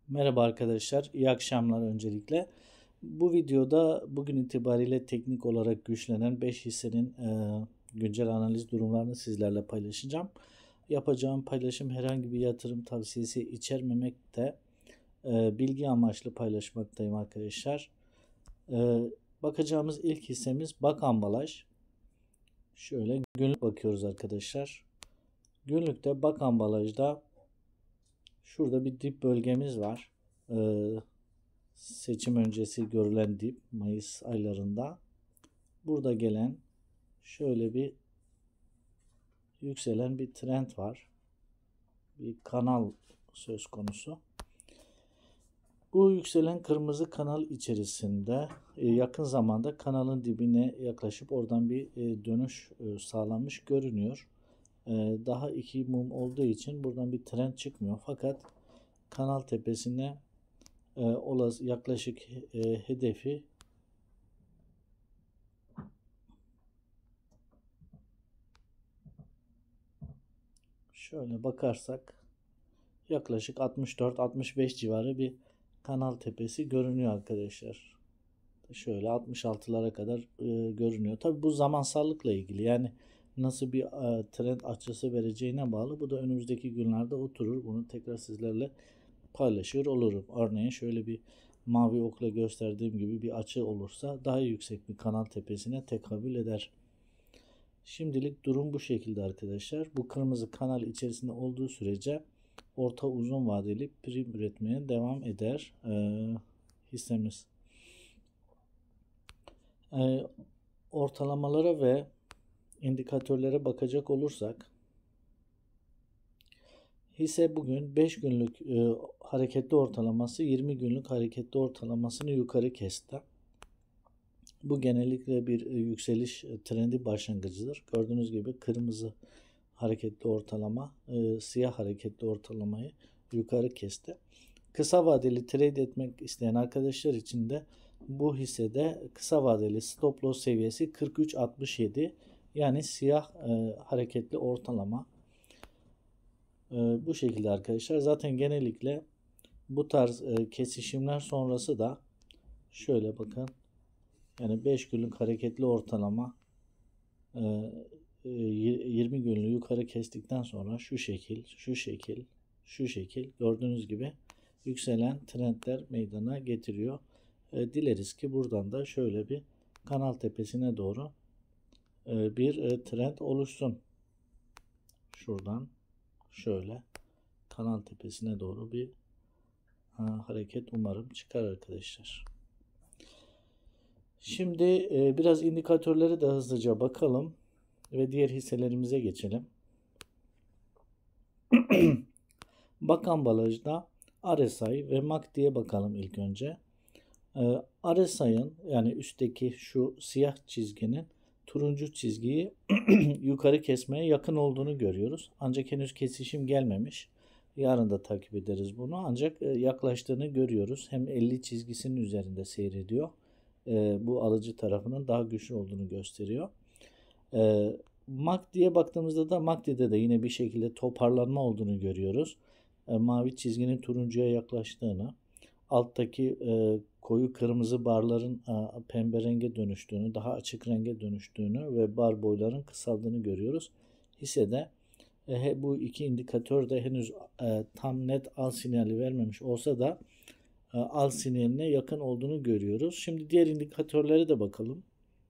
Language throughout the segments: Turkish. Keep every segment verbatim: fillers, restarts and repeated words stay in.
Merhaba arkadaşlar, iyi akşamlar öncelikle. Bu videoda bugün itibariyle teknik olarak güçlenen beş hissenin e, güncel analiz durumlarını sizlerle paylaşacağım. Yapacağım paylaşım herhangi bir yatırım tavsiyesi içermemekte, e, bilgi amaçlı paylaşmaktayım arkadaşlar. E, bakacağımız ilk hissemiz Bak Ambalaj. Şöyle günlük bakıyoruz arkadaşlar. Günlükte Bak Ambalaj'da şurada bir dip bölgemiz var. Ee, seçim öncesi görülen dip Mayıs aylarında. Burada gelen şöyle bir yükselen bir trend var. Bir kanal söz konusu. Bu yükselen kırmızı kanal içerisinde e, yakın zamanda kanalın dibine yaklaşıp oradan bir e, dönüş e, sağlanmış görünüyor. E, daha iki mum olduğu için buradan bir trend çıkmıyor. Fakat kanal tepesine e, olası yaklaşık e, hedefi şöyle bakarsak yaklaşık altmış dört altmış beş civarı bir kanal tepesi görünüyor arkadaşlar. Şöyle altmış altılara kadar e, görünüyor. Tabi bu zamansallıkla ilgili, yani nasıl bir e, trend açısı vereceğine bağlı. Bu da önümüzdeki günlerde oturur. Bunu tekrar sizlerle paylaşır olurum. Örneğin şöyle bir mavi okla gösterdiğim gibi bir açı olursa daha yüksek bir kanal tepesine tekabül eder. Şimdilik durum bu şekilde arkadaşlar. Bu kırmızı kanal içerisinde olduğu sürece orta uzun vadeli prim üretmeye devam eder ee, hissemiz. Ee, ortalamalara ve indikatörlere bakacak olursak hisse bugün beş günlük e, hareketli ortalaması yirmi günlük hareketli ortalamasını yukarı kesti. Bu genellikle bir e, yükseliş e, trendi başlangıcıdır. Gördüğünüz gibi kırmızı hareketli ortalama, e, siyah hareketli ortalamayı yukarı kesti. Kısa vadeli trade etmek isteyen arkadaşlar için de bu hissede kısa vadeli stop loss seviyesi kırk üç altmış yedi, yani siyah e, hareketli ortalama. E, bu şekilde arkadaşlar. Zaten genellikle bu tarz e, kesişimler sonrası da şöyle bakın, yani beş günlük hareketli ortalama yirmi günlüğü yukarı kestikten sonra şu şekil, şu şekil, şu şekil gördüğünüz gibi yükselen trendler meydana getiriyor. E, dileriz ki buradan da şöyle bir kanal tepesine doğru e, bir e, trend oluşsun. Şuradan şöyle kanal tepesine doğru bir ha, hareket umarım çıkar arkadaşlar. Şimdi e, biraz indikatörleri de hızlıca bakalım ve diğer hisselerimize geçelim. Bak Ambalaj'da R S I ve M A C D'ye bakalım ilk önce. Ee, R S I'ın, yani üstteki şu siyah çizginin turuncu çizgiyi yukarı kesmeye yakın olduğunu görüyoruz. Ancak henüz kesişim gelmemiş. Yarın da takip ederiz bunu. Ancak yaklaştığını görüyoruz. Hem elli çizgisinin üzerinde seyrediyor. Ee, bu alıcı tarafının daha güçlü olduğunu gösteriyor. Ee, M A C D'ye baktığımızda da M A C D'de de yine bir şekilde toparlanma olduğunu görüyoruz. E, mavi çizginin turuncuya yaklaştığını, alttaki e, koyu kırmızı barların e, pembe renge dönüştüğünü, daha açık renge dönüştüğünü ve bar boyların kısaldığını görüyoruz. Hissede e, bu iki indikatör de henüz e, tam net al sinyali vermemiş olsa da e, al sinyaline yakın olduğunu görüyoruz. Şimdi diğer indikatörlere de bakalım.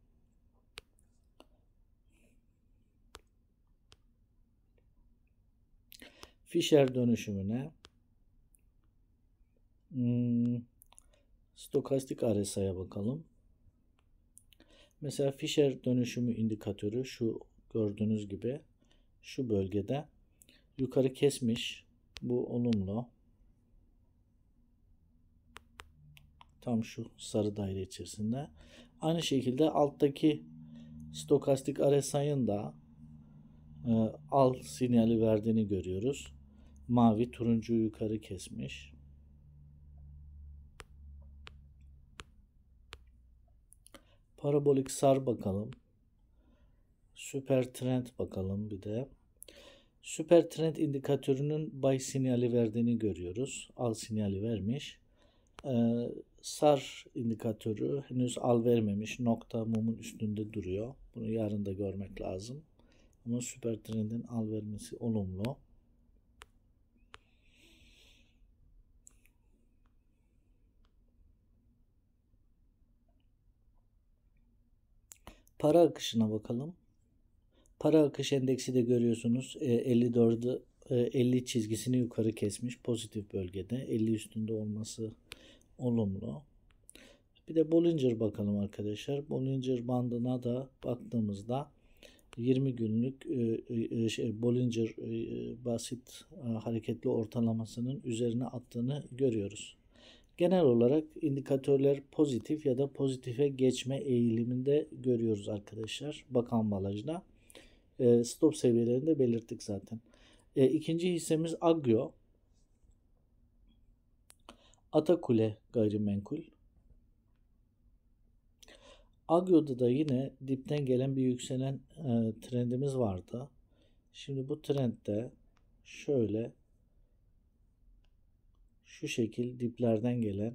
Fisher dönüşümüne, hmm, stokastik R S I'ye bakalım. Mesela Fisher dönüşümü indikatörü şu gördüğünüz gibi şu bölgede yukarı kesmiş. Bu olumlu. Tam şu sarı daire içerisinde. Aynı şekilde alttaki stokastik R S I'ın da e, al sinyali verdiğini görüyoruz. Mavi turuncu yukarı kesmiş. Parabolik S A R bakalım. Süper trend bakalım bir de. Süper trend indikatörünün buy sinyali verdiğini görüyoruz. Al sinyali vermiş. Ee, sar indikatörü henüz al vermemiş. Nokta mumun üstünde duruyor. Bunu yarın da görmek lazım. Ama süper trendin al vermesi olumlu. Para akışına bakalım. Para akış endeksi de görüyorsunuz. elli dördü elli çizgisini yukarı kesmiş. Pozitif bölgede. elli üstünde olması olumlu. Bir de Bollinger bakalım arkadaşlar. Bollinger bandına da baktığımızda yirmi günlük şey, Bollinger basit hareketli ortalamasının üzerine attığını görüyoruz. Genel olarak indikatörler pozitif ya da pozitife geçme eğiliminde görüyoruz arkadaşlar. Bakan ambalajda. Stop seviyelerini de belirttik zaten. İkinci hissemiz Agio. Atakule gayrimenkul. Agio'da da yine dipten gelen bir yükselen e, trendimiz vardı. Şimdi bu trendde şöyle şu şekil diplerden gelen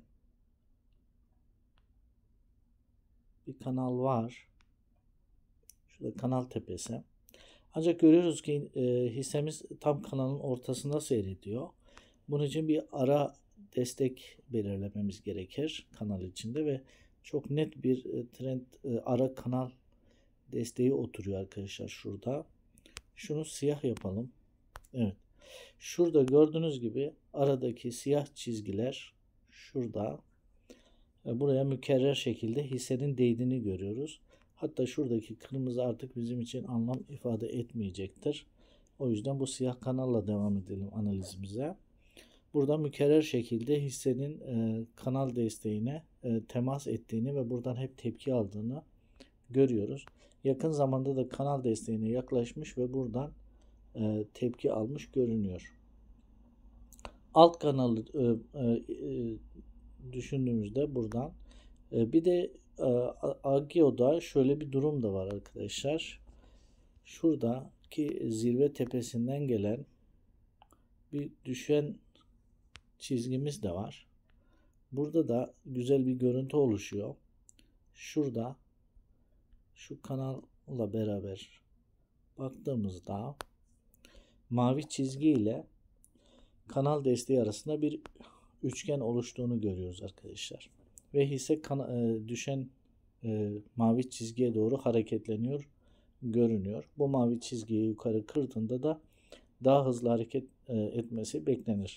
bir kanal var. Şurada kanal tepesi. Ancak görüyoruz ki e, hissemiz tam kanalın ortasında seyrediyor. Bunun için bir ara destek belirlememiz gerekir kanal içinde ve çok net bir e, trend e, ara kanal desteği oturuyor arkadaşlar şurada. Şunu siyah yapalım. Evet. Şurada gördüğünüz gibi aradaki siyah çizgiler şurada. Buraya mükerrer şekilde hissenin değdiğini görüyoruz. Hatta şuradaki kırmızı artık bizim için anlam ifade etmeyecektir. O yüzden bu siyah kanalla devam edelim analizimize. Burada mükerrer şekilde hissenin e, kanal desteğine e, temas ettiğini ve buradan hep tepki aldığını görüyoruz. Yakın zamanda da kanal desteğine yaklaşmış ve buradan e, tepki almış görünüyor. Alt kanalı e, e, düşündüğümüzde buradan e, bir de e, Agio'da şöyle bir durum da var arkadaşlar. Şuradaki zirve tepesinden gelen bir düşen çizgimiz de var. Burada da güzel bir görüntü oluşuyor. Şurada şu kanalla beraber baktığımızda mavi çizgi ile kanal desteği arasında bir üçgen oluştuğunu görüyoruz arkadaşlar. Ve hisse e, düşen e, mavi çizgiye doğru hareketleniyor görünüyor. Bu mavi çizgiyi yukarı kırdığında da daha hızlı hareket e, etmesi beklenir.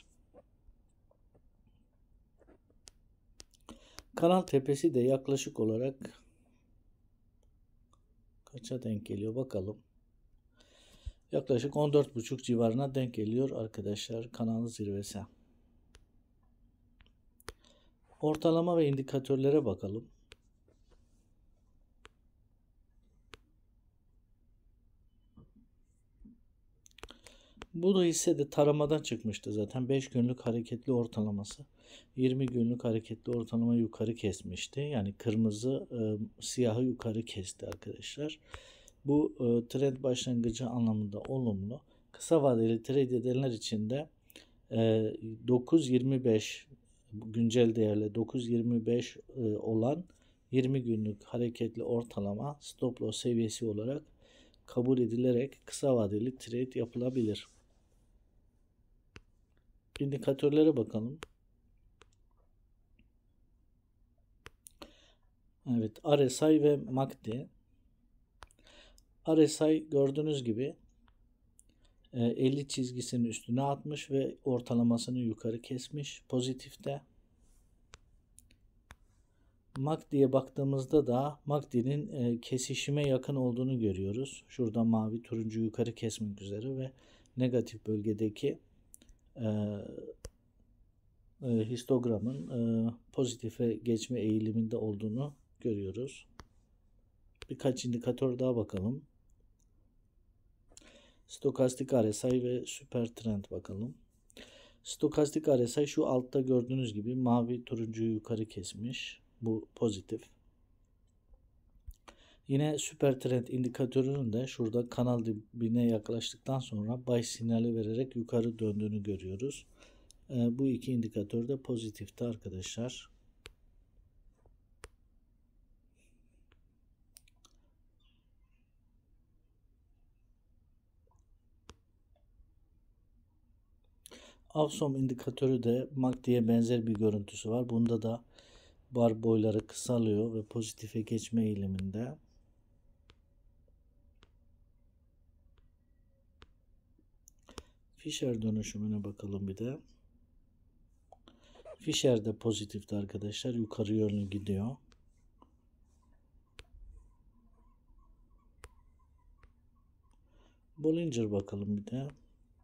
Kanal tepesi de yaklaşık olarak kaça denk geliyor bakalım. Yaklaşık on dört buçuk civarına denk geliyor arkadaşlar kanalın zirvesi. Ortalama ve indikatörlere bakalım. Bu da hisse de taramadan çıkmıştı zaten. beş günlük hareketli ortalaması. yirmi günlük hareketli ortalama yukarı kesmişti. Yani kırmızı e, siyahı yukarı kesti arkadaşlar. Bu e, trend başlangıcı anlamında olumlu. Kısa vadeli trade edenler için de e, dokuz yirmi beş güncel değerle dokuz yirmi beş e, olan yirmi günlük hareketli ortalama stop loss seviyesi olarak kabul edilerek kısa vadeli trade yapılabilir. İndikatörlere bakalım. Evet, R S I ve M A C D. R S I gördüğünüz gibi elli çizgisinin üstüne atmış ve ortalamasını yukarı kesmiş pozitifte. M A C D'ye baktığımızda da M A C D'nin kesişime yakın olduğunu görüyoruz. Şurada mavi turuncu yukarı kesmek üzere ve negatif bölgedeki e, e, histogramın e, pozitife geçme eğiliminde olduğunu görüyoruz. Birkaç indikatör daha bakalım. Stokastik R S I ve süper trend bakalım. Stokastik R S I şu altta gördüğünüz gibi mavi turuncuyu yukarı kesmiş. Bu pozitif. Yine süper trend indikatörünün de şurada kanal dibine yaklaştıktan sonra buy sinyali vererek yukarı döndüğünü görüyoruz. E, bu iki indikatör de pozitifti arkadaşlar. Avsom indikatörü de M A C D'ye benzer bir görüntüsü var. Bunda da bar boyları kısalıyor ve pozitife geçme eğiliminde. Fisher dönüşümüne bakalım bir de. Fisher de pozitifti arkadaşlar. Yukarı yönlü gidiyor. Bollinger bakalım bir de.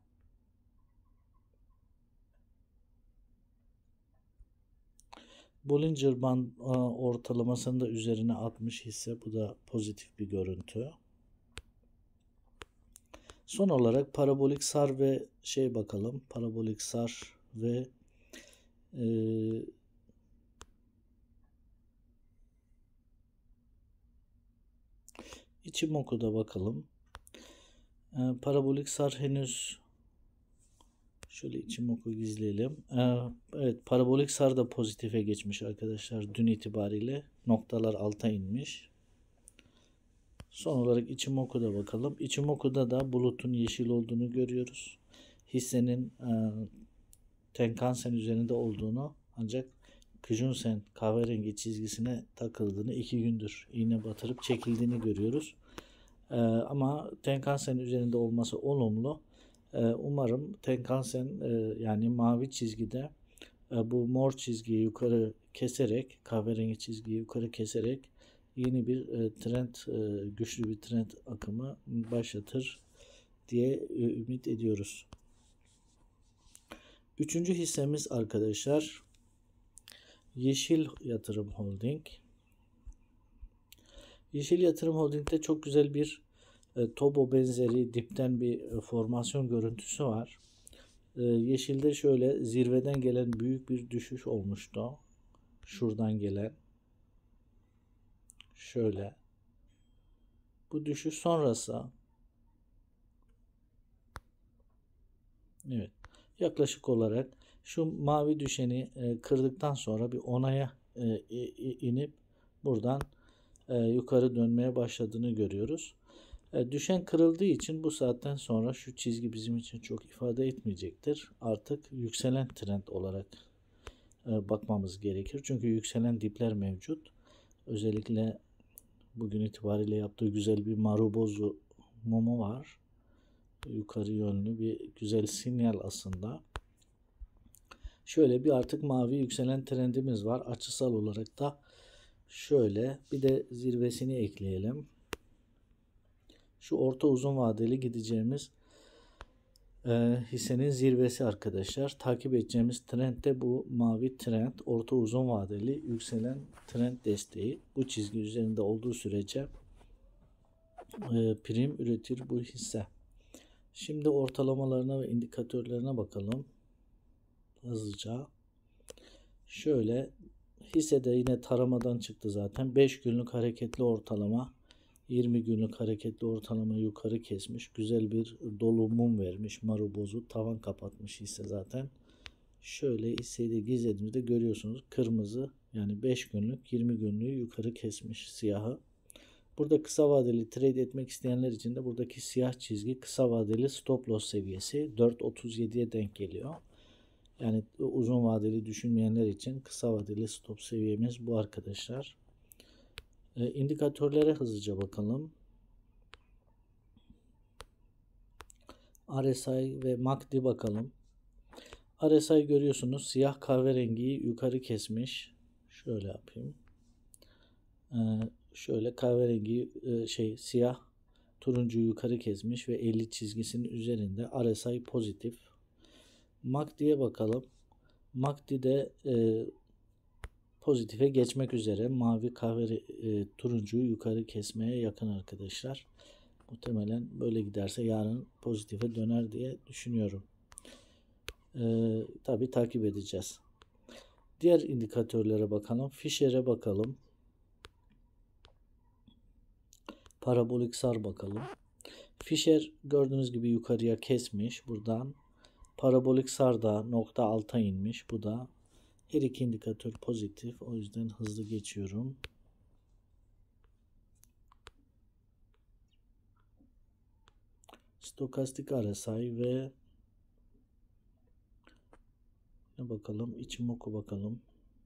Bollinger Band ortalamasını da üzerine atmış hisse. Bu da pozitif bir görüntü. Son olarak parabolik sar ve şey bakalım. Parabolik sar ve e, Ichimoku'da bakalım. E, parabolik sar henüz şöyle Ichimoku gizleyelim. E, evet, parabolik sar da pozitife geçmiş arkadaşlar dün itibariyle. Noktalar alta inmiş. Son olarak Ichimoku'da bakalım. Ichimoku'da da bulutun yeşil olduğunu görüyoruz. Hissenin e, Tenkan-sen üzerinde olduğunu, ancak Kijun-sen kahverengi çizgisine takıldığını, iki gündür iğne batırıp çekildiğini görüyoruz. Ee, ama Tenkan-sen üzerinde olması olumlu. Ee, umarım Tenkan-sen e, yani mavi çizgide e, bu mor çizgiyi yukarı keserek, kahverengi çizgiyi yukarı keserek yeni bir e, trend, e, güçlü bir trend akımı başlatır diye e, ümit ediyoruz. Üçüncü hissemiz arkadaşlar Yeşil Yatırım Holding. Yeşil Yatırım Holding'de çok güzel bir e, Tobo benzeri dipten bir e, formasyon görüntüsü var. E, yeşilde şöyle zirveden gelen büyük bir düşüş olmuştu. Şuradan gelen. Şöyle. Bu düşüş sonrası. Evet. Yaklaşık olarak şu mavi düşeni e, kırdıktan sonra bir onaya e, inip buradan e, yukarı dönmeye başladığını görüyoruz. E, düşen kırıldığı için bu saatten sonra şu çizgi bizim için çok ifade etmeyecektir. Artık yükselen trend olarak e, bakmamız gerekir. Çünkü yükselen dipler mevcut. Özellikle bugün itibariyle yaptığı güzel bir Marubozu mumu var. Yukarı yönlü bir güzel sinyal aslında. Şöyle bir artık mavi yükselen trendimiz var. Açısal olarak da şöyle bir de zirvesini ekleyelim. Şu orta uzun vadeli gideceğimiz e, hissenin zirvesi arkadaşlar. Takip edeceğimiz trend de bu mavi trend. Orta uzun vadeli yükselen trend desteği. Bu çizgi üzerinde olduğu sürece e, prim üretir bu hisse. Şimdi ortalamalarına ve indikatörlerine bakalım. Hızlıca. Şöyle hisse de yine taramadan çıktı zaten. beş günlük hareketli ortalama, yirmi günlük hareketli ortalama yukarı kesmiş. Güzel bir dolu mum vermiş. Marubozu tavan kapatmış hisse zaten. Şöyle hisseyi de gizlediğimizde görüyorsunuz. Kırmızı, yani beş günlük, yirmi günlüğü yukarı kesmiş siyahı. Burada kısa vadeli trade etmek isteyenler için de buradaki siyah çizgi kısa vadeli stop loss seviyesi dört otuz yediye denk geliyor. Yani uzun vadeli düşünmeyenler için kısa vadeli stop seviyemiz bu arkadaşlar. E, indikatörlere hızlıca bakalım. R S I ve M A C D bakalım. R S I görüyorsunuz siyah kahverengiyi yukarı kesmiş. Şöyle yapayım. E, şöyle kahverengi e, şey siyah turuncuyu yukarı kesmiş ve elli çizgisinin üzerinde. R S I pozitif. M A C D'ye bakalım. M A C D'de e, pozitife geçmek üzere. Mavi kahve e, turuncuyu yukarı kesmeye yakın arkadaşlar. Muhtemelen böyle giderse yarın pozitife döner diye düşünüyorum. E, tabii takip edeceğiz. Diğer indikatörlere bakalım. Fisher'e bakalım. Parabolik sar bakalım. Fisher gördüğünüz gibi yukarıya kesmiş buradan. Parabolik sar da nokta alta inmiş. Bu da her iki indikatör pozitif. O yüzden hızlı geçiyorum. Stokastik R S I ve ne bakalım? Ichimoku bakalım.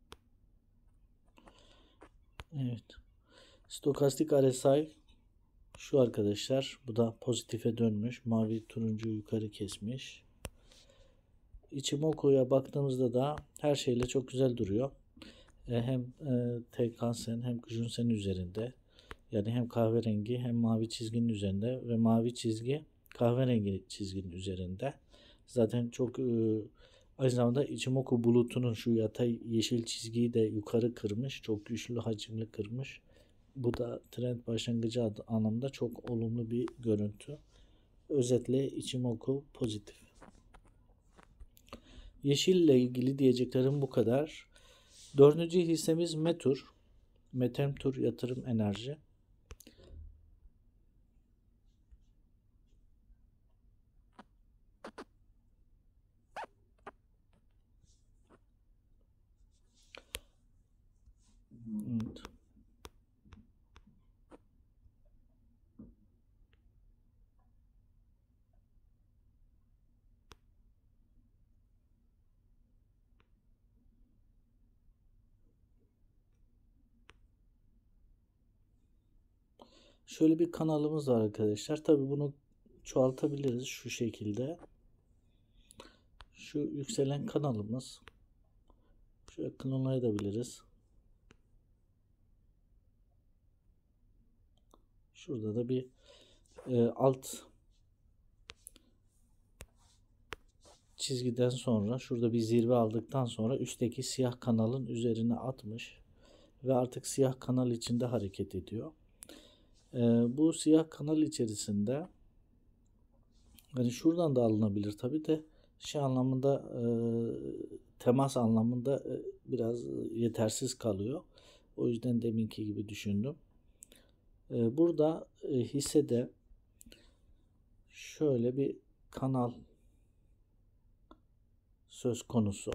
Evet. Stokastik R S I şu arkadaşlar. Bu da pozitife dönmüş. Mavi turuncu yukarı kesmiş. Ichimoku'ya baktığımızda da her şeyle çok güzel duruyor. E, hem e, Tenkan-sen hem Kijun-sen üzerinde. Yani hem kahverengi hem mavi çizginin üzerinde ve mavi çizgi kahverengi çizginin üzerinde. Zaten çok e, aynı zamanda Ichimoku bulutunun şu yatay yeşil çizgiyi de yukarı kırmış. Çok güçlü hacimli kırmış. Bu da trend başlangıcı anlamda çok olumlu bir görüntü. Özetle Ichimoku pozitif. Yeşille ilgili diyeceklerim bu kadar. Dördüncü hissemiz Metur. Metemtur Yatırım Enerji. Evet. Şöyle bir kanalımız var arkadaşlar. Tabi bunu çoğaltabiliriz şu şekilde. Şu yükselen kanalımız. Şöyle klonlayabiliriz. Şurada da bir e, alt çizgiden sonra şurada bir zirve aldıktan sonra üstteki siyah kanalın üzerine atmış ve artık siyah kanal içinde hareket ediyor. E, bu siyah kanal içerisinde hani şuradan da alınabilir tabi de şey anlamında e, temas anlamında e, biraz yetersiz kalıyor. O yüzden deminki gibi düşündüm. E, burada e, hissede şöyle bir kanal söz konusu.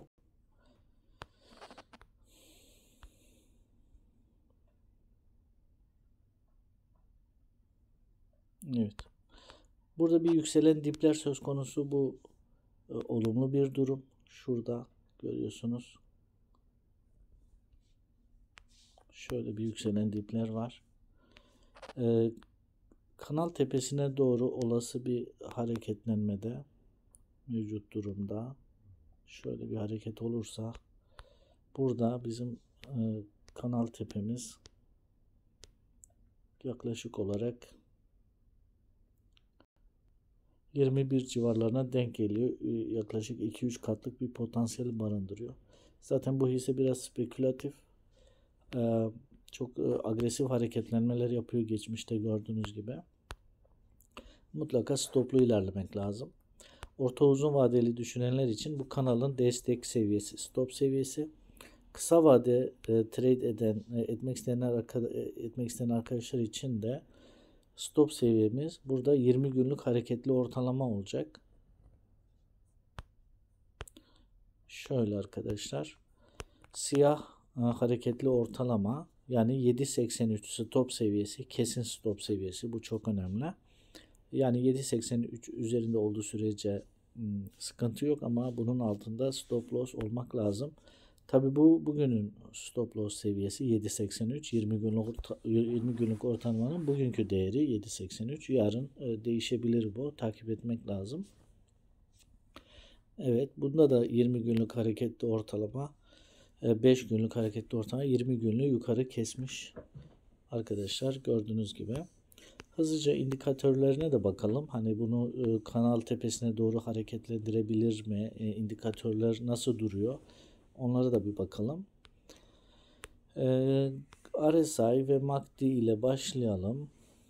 Evet. Burada bir yükselen dipler söz konusu. Bu e, olumlu bir durum. Şurada görüyorsunuz. Şöyle bir yükselen dipler var. E, kanal tepesine doğru olası bir hareketlenmede mevcut durumda. Şöyle bir hareket olursa burada bizim e, kanal tepemiz yaklaşık olarak yirmi bir civarlarına denk geliyor. Yaklaşık iki üç katlık bir potansiyel barındırıyor. Zaten bu hisse biraz spekülatif. Ee, çok e, agresif hareketlenmeler yapıyor geçmişte gördüğünüz gibi. Mutlaka stoplu ilerlemek lazım. Orta uzun vadeli düşünenler için bu kanalın destek seviyesi, stop seviyesi. Kısa vade e, trade eden, e, etmek isteyenler e, etmek isteyen arkadaşlar için de stop seviyemiz burada yirmi günlük hareketli ortalama olacak. Şöyle arkadaşlar. Siyah e, hareketli ortalama yani yedi seksen üç stop seviyesi, kesin stop seviyesi. Bu çok önemli. Yani yedi seksen üç üzerinde olduğu sürece hmm, sıkıntı yok ama bunun altında stop loss olmak lazım. Tabi bu bugünün stop loss seviyesi yedi seksen üç. yirmi günlük yirmi günlük ortalamanın bugünkü değeri yedi seksen üç. Yarın e, değişebilir bu. Takip etmek lazım. Evet, bunda da yirmi günlük hareketli ortalama, e, beş günlük hareketli ortalama yirmi günlüğü yukarı kesmiş. Arkadaşlar gördüğünüz gibi. Hızlıca indikatörlerine de bakalım. Hani bunu e, kanal tepesine doğru hareketlendirebilir mi? E, indikatörler nasıl duruyor? Onlara da bir bakalım. E, R S I ve M A C D ile başlayalım.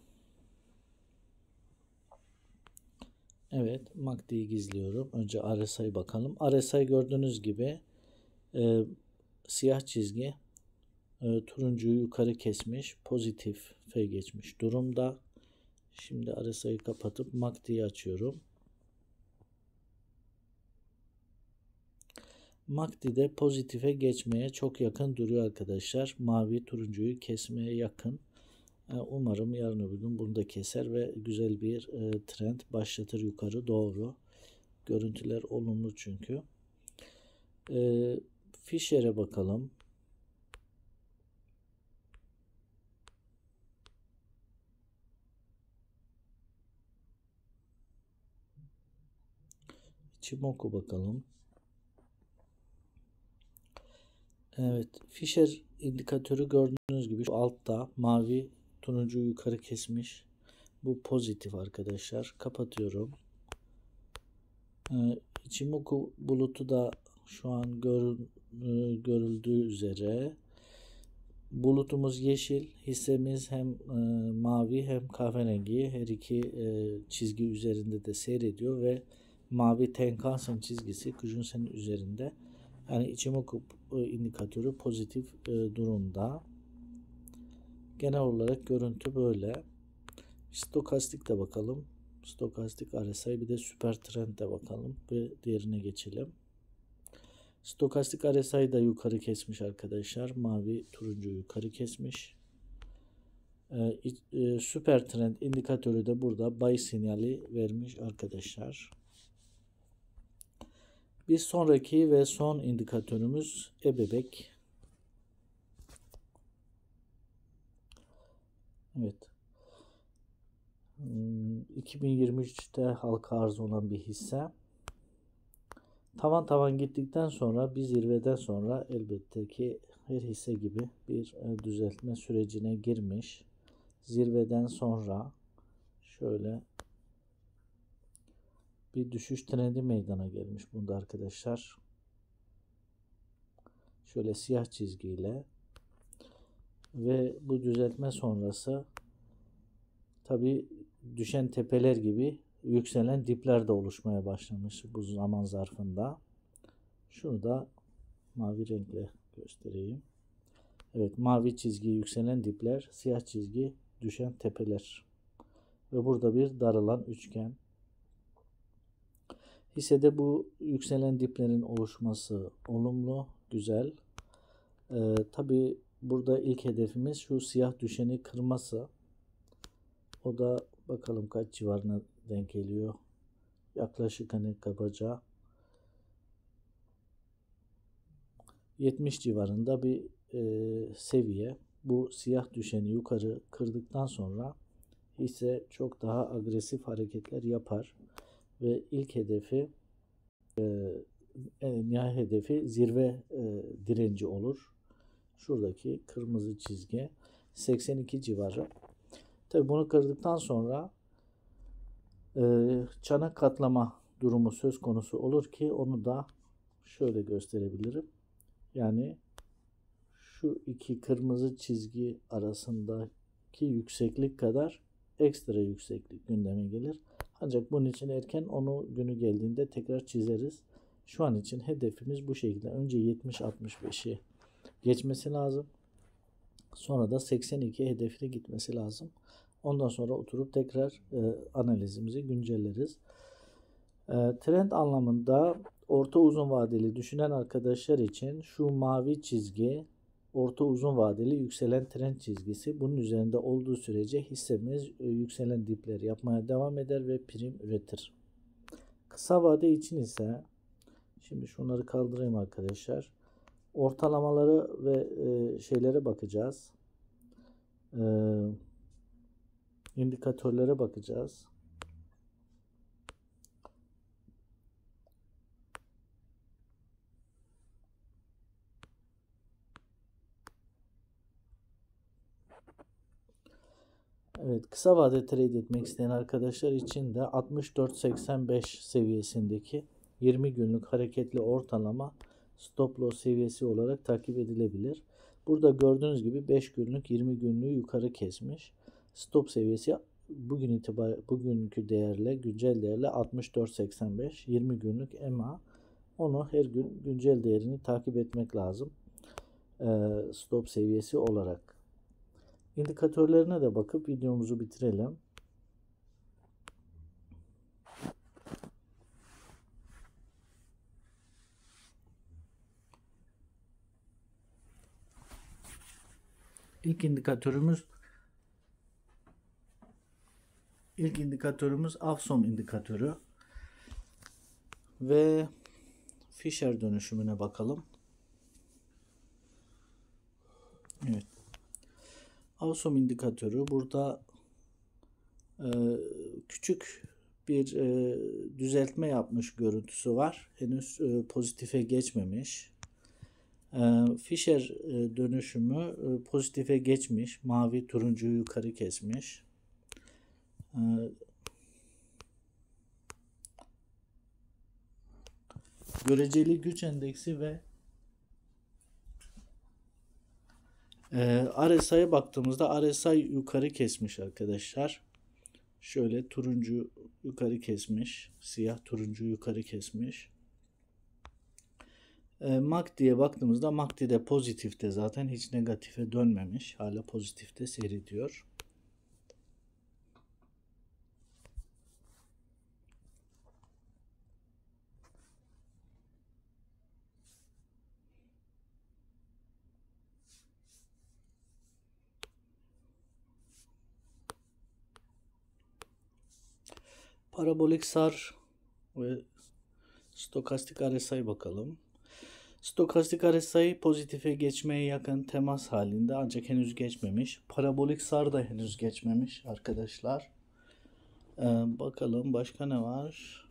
Evet, M A C D'yi gizliyorum. Önce R S I'ye bakalım. R S I gördüğünüz gibi e, siyah çizgi e, turuncuyu yukarı kesmiş, pozitife geçmiş durumda. Şimdi R S I'yi kapatıp M A C D'yi açıyorum. M A C D'de pozitife geçmeye çok yakın duruyor arkadaşlar. Mavi turuncuyu kesmeye yakın. Umarım yarın öbür gün bunu da keser ve güzel bir e, trend başlatır yukarı doğru. Görüntüler olumlu çünkü. E, Fisher'e bakalım. Ichimoku bakalım. Evet, Fisher indikatörü gördüğünüz gibi şu altta mavi turuncu yukarı kesmiş. Bu pozitif arkadaşlar. Kapatıyorum. Ee, Ichimoku bulutu da şu an gör, e, görüldüğü üzere bulutumuz yeşil, hissemiz hem e, mavi hem kahverengi, her iki e, çizgi üzerinde de seyrediyor ve mavi Tenkan-sen çizgisi Kijun-sen'in üzerinde. Yani Ichimoku indikatörü pozitif e, durumda. Genel olarak görüntü böyle. Stokastik de bakalım. Stokastik R S I, bir de süper trend de bakalım ve diğerine geçelim. Stokastik R S I da yukarı kesmiş arkadaşlar. Mavi turuncu yukarı kesmiş. Ee, e, süper trend indikatörü de burada buy sinyali vermiş arkadaşlar. Bir sonraki ve son indikatörümüz E-bebek. Evet. iki bin yirmi üçte halka arz olan bir hisse. Tavan tavan gittikten sonra bir zirveden sonra elbette ki her hisse gibi bir düzeltme sürecine girmiş. Zirveden sonra şöyle bir düşüş trendi meydana gelmiş bunda arkadaşlar. Şöyle siyah çizgiyle ve bu düzeltme sonrası tabi düşen tepeler gibi yükselen dipler de oluşmaya başlamış bu zaman zarfında. Şunu da mavi renkle göstereyim. Evet, mavi çizgi yükselen dipler, siyah çizgi düşen tepeler. Ve burada bir darılan üçgen. Hissede bu yükselen diplerin oluşması olumlu, güzel. Ee, tabii burada ilk hedefimiz şu siyah düşeni kırması. O da bakalım kaç civarına denk geliyor. Yaklaşık hani kabaca yetmiş civarında bir e, seviye. Bu siyah düşeni yukarı kırdıktan sonra hisse çok daha agresif hareketler yapar ve ilk hedefi e, nihai hedefi zirve e, direnci olur. Şuradaki kırmızı çizgi seksen iki civarı. Tabi bunu kırdıktan sonra e, çanak katlama durumu söz konusu olur ki onu da şöyle gösterebilirim. Yani şu iki kırmızı çizgi arasındaki yükseklik kadar ekstra yükseklik gündeme gelir. Ancak bunun için erken, onu günü geldiğinde tekrar çizeriz. Şu an için hedefimiz bu şekilde. Önce yetmiş altmış beşi geçmesi lazım. Sonra da seksen iki hedefine gitmesi lazım. Ondan sonra oturup tekrar e, analizimizi güncelleriz. E, trend anlamında orta uzun vadeli düşünen arkadaşlar için şu mavi çizgi orta uzun vadeli yükselen trend çizgisi. Bunun üzerinde olduğu sürece hissemiz e, yükselen dipler yapmaya devam eder ve prim üretir. Kısa vade için ise şimdi şunları kaldırayım arkadaşlar. Ortalamaları ve e, şeylere bakacağız. E, indikatörlere bakacağız. Evet, kısa vade trade etmek isteyen arkadaşlar için de altmış dört seksen beş seviyesindeki yirmi günlük hareketli ortalama stop loss seviyesi olarak takip edilebilir. Burada gördüğünüz gibi beş günlük yirmi günlüğü yukarı kesmiş. Stop seviyesi bugün itibar bugünkü değerle, güncel değerle altmış dört seksen beş, yirmi günlük E M A. Onu her gün güncel değerini takip etmek lazım. e, stop seviyesi olarak. İndikatörlerine de bakıp videomuzu bitirelim. İlk indikatörümüz ilk indikatörümüz Avsom indikatörü ve Fisher dönüşümüne bakalım. Evet. Avsom indikatörü burada e, küçük bir e, düzeltme yapmış görüntüsü var. Henüz e, pozitife geçmemiş. E, Fisher e, dönüşümü e, pozitife geçmiş. Mavi turuncuyu yukarı kesmiş. E, göreceli güç endeksi ve e, R S I'ye baktığımızda R S I yukarı kesmiş arkadaşlar. Şöyle turuncu yukarı kesmiş. Siyah turuncu yukarı kesmiş. E, M A C D'ye baktığımızda M A C D de pozitifte, zaten hiç negatife dönmemiş. Hala pozitifte seyrediyor. Parabolik S A R ve stokastik R S I bakalım. Stokastik R S I pozitife geçmeye yakın temas halinde ancak henüz geçmemiş. Parabolik S A R da henüz geçmemiş arkadaşlar. Ee, bakalım başka ne var?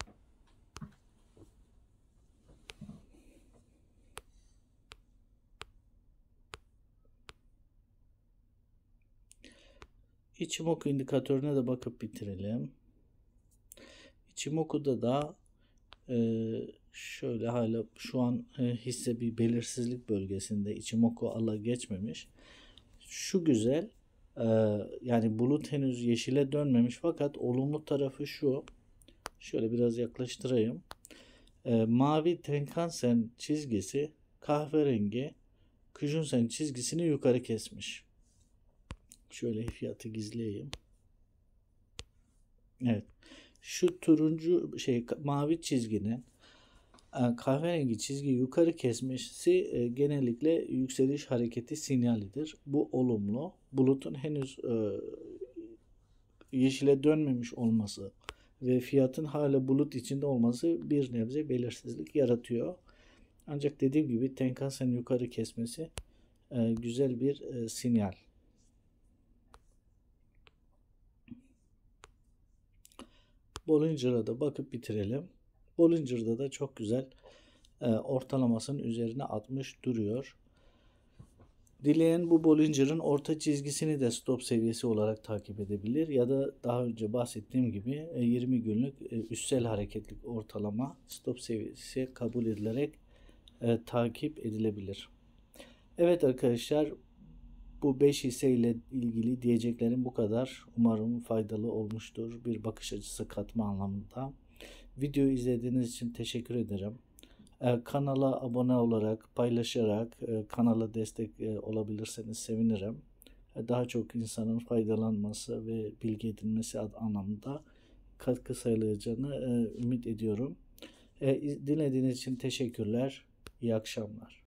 Ichimoku indikatörüne de bakıp bitirelim. Ichimoku'da da e, şöyle hala şu an e, hisse bir belirsizlik bölgesinde. Ichimoku ala geçmemiş. Şu güzel, e, yani bulut henüz yeşile dönmemiş fakat olumlu tarafı şu. Şöyle biraz yaklaştırayım. E, mavi Tenkan-sen çizgisi kahverengi Kijun-sen çizgisini yukarı kesmiş. Şöyle fiyatı gizleyeyim. Evet. Şu turuncu şey mavi çizginin e, kahverengi çizgiyi yukarı kesmesi e, genellikle yükseliş hareketi sinyalidir. Bu olumlu. Bulutun henüz e, yeşile dönmemiş olması ve fiyatın hala bulut içinde olması bir nebze belirsizlik yaratıyor. Ancak dediğim gibi Tenkan-sen yukarı kesmesi e, güzel bir e, sinyal. Bollinger'a da bakıp bitirelim. Bollinger'da da çok güzel e, ortalamasının üzerine atmış duruyor. Dileyen bu Bollinger'ın orta çizgisini de stop seviyesi olarak takip edebilir ya da daha önce bahsettiğim gibi e, yirmi günlük e, üstsel hareketlik ortalama stop seviyesi kabul edilerek e, takip edilebilir. Evet arkadaşlar, bu beş hisse ile ilgili diyeceklerim bu kadar. Umarım faydalı olmuştur bir bakış açısı katma anlamında. Videoyu izlediğiniz için teşekkür ederim. Ee, kanala abone olarak, paylaşarak e, kanala destek e, olabilirseniz sevinirim. E, daha çok insanın faydalanması ve bilgi edinmesi anlamında katkı sağlayacağını e, ümit ediyorum. E, dinlediğiniz için teşekkürler. İyi akşamlar.